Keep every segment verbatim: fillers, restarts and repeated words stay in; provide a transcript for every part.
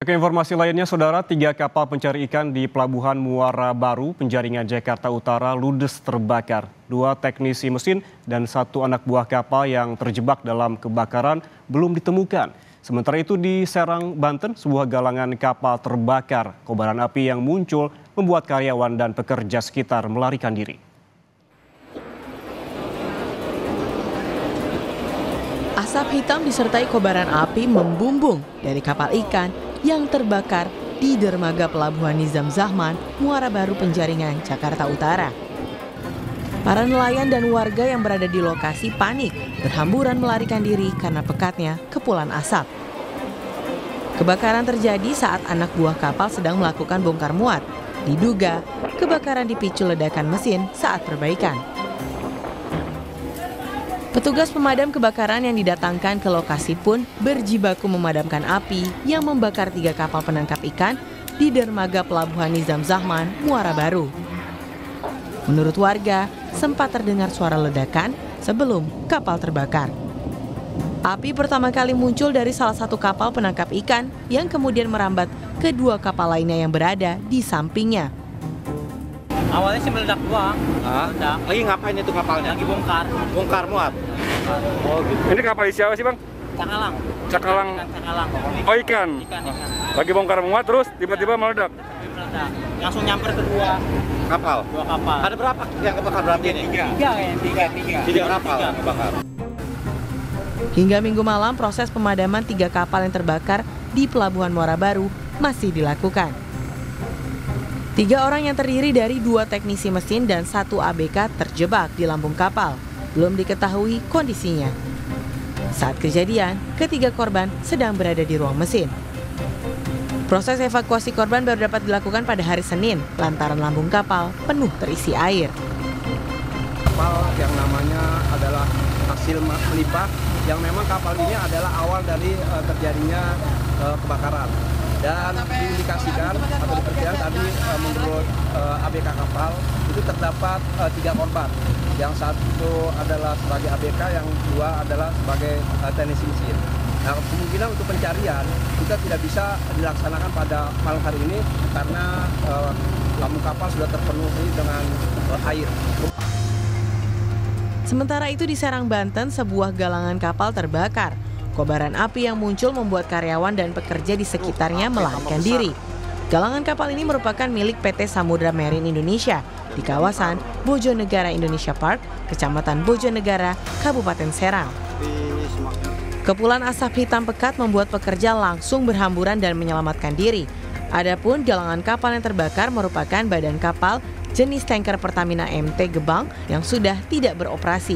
Ke informasi lainnya, Saudara, tiga kapal pencari ikan di Pelabuhan Muara Baru, Penjaringan, Jakarta Utara ludes terbakar. Dua teknisi mesin dan satu anak buah kapal yang terjebak dalam kebakaran belum ditemukan. Sementara itu di Serang, Banten, sebuah galangan kapal terbakar. Kobaran api yang muncul membuat karyawan dan pekerja sekitar melarikan diri. Asap hitam disertai kobaran api membumbung dari kapal ikan yang terbakar di dermaga Pelabuhan Nizam Zahman, Muara Baru, Penjaringan, Jakarta Utara. Para nelayan dan warga yang berada di lokasi panik, berhamburan melarikan diri karena pekatnya kepulan asap. Kebakaran terjadi saat anak buah kapal sedang melakukan bongkar muat. Diduga kebakaran dipicu ledakan mesin saat perbaikan. Petugas pemadam kebakaran yang didatangkan ke lokasi pun berjibaku memadamkan api yang membakar tiga kapal penangkap ikan di dermaga Pelabuhan Nizam Zahman, Muara Baru. Menurut warga, sempat terdengar suara ledakan sebelum kapal terbakar. Api pertama kali muncul dari salah satu kapal penangkap ikan yang kemudian merambat ke dua kapal lainnya yang berada di sampingnya. Awalnya sih meledak doang. Ah, meledak. Lagi ngapain itu kapalnya? Lagi bongkar. Bongkar muat. Oh gitu. Ini kapal isi apa sih, Bang? Cakalang. Cakalang. Ikan, cakalang. Oh ikan. Ikan, ikan. Lagi bongkar muat terus tiba-tiba meledak. Meledak. Langsung nyamper ke dua Kapal. dua kapal. Ada berapa yang kebakar berarti ini? Tiga kayaknya, tiga, tiga. Tiga kapal Tiga. yang kebakar. Hingga Minggu malam, proses pemadaman tiga kapal yang terbakar di Pelabuhan Muara Baru masih dilakukan. Tiga orang yang terdiri dari dua teknisi mesin dan satu A B K terjebak di lambung kapal. Belum diketahui kondisinya. Saat kejadian, ketiga korban sedang berada di ruang mesin. Proses evakuasi korban baru dapat dilakukan pada hari Senin, lantaran lambung kapal penuh terisi air. Kapal yang namanya adalah hasil melimpah, yang memang kapal ini adalah awal dari uh, terjadinya uh, kebakaran. Dan diindikasikan atau diperkirakan tadi uh, menurut uh, A B K kapal itu terdapat uh, tiga korban. Yang satu adalah sebagai A B K, yang dua adalah sebagai uh, teknisi mesin. Nah, kemungkinan untuk pencarian kita tidak bisa dilaksanakan pada malam hari ini karena uh, lambung kapal sudah terpenuhi dengan uh, air. Sementara itu di Serang, Banten, sebuah galangan kapal terbakar. Kobaran api yang muncul membuat karyawan dan pekerja di sekitarnya melarikan diri. Galangan kapal ini merupakan milik P T Samudra Marine Indonesia di kawasan Bojonegara Indonesia Park, Kecamatan Bojonegara, Kabupaten Serang. Kepulan asap hitam pekat membuat pekerja langsung berhamburan dan menyelamatkan diri. Adapun galangan kapal yang terbakar merupakan badan kapal jenis tanker Pertamina M T Gebang yang sudah tidak beroperasi.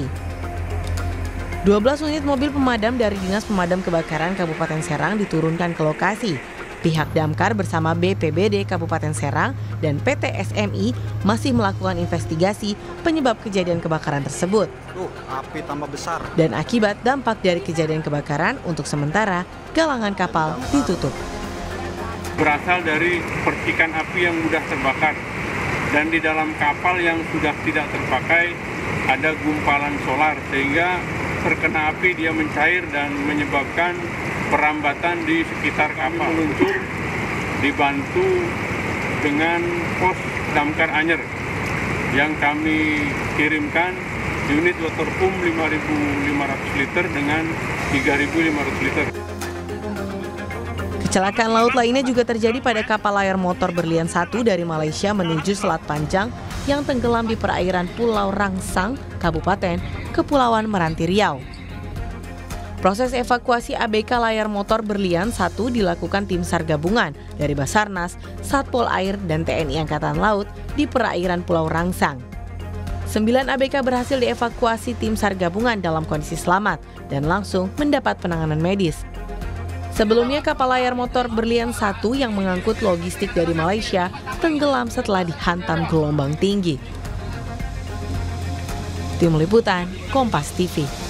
dua belas unit mobil pemadam dari Dinas Pemadam Kebakaran Kabupaten Serang diturunkan ke lokasi. Pihak Damkar bersama B P B D Kabupaten Serang dan P T S M I masih melakukan investigasi penyebab kejadian kebakaran tersebut. Tuh, api tambah besar. Dan akibat dampak dari kejadian kebakaran, untuk sementara galangan kapal ditutup. Berasal dari percikan api yang mudah terbakar. Dan di dalam kapal yang sudah tidak terpakai ada gumpalan solar, sehingga terkena api dia mencair dan menyebabkan perambatan di sekitar kapal. Meluncur dibantu dengan pos damkar Anyer yang kami kirimkan unit water pump lima ribu lima ratus liter dengan tiga ribu lima ratus liter. Kecelakaan laut lainnya juga terjadi pada kapal layar motor Berlian satu dari Malaysia menuju Selat Panjang yang tenggelam di perairan Pulau Rangsang, Kabupaten Kepulauan Meranti Riau. Proses evakuasi A B K layar motor Berlian satu dilakukan tim SAR gabungan dari Basarnas, Satpol Air, dan T N I Angkatan Laut di perairan Pulau Rangsang. Sembilan A B K berhasil dievakuasi tim SAR gabungan dalam kondisi selamat dan langsung mendapat penanganan medis. Sebelumnya kapal layar motor Berlian satu yang mengangkut logistik dari Malaysia tenggelam setelah dihantam gelombang tinggi. Tim Liputan, Kompas T V.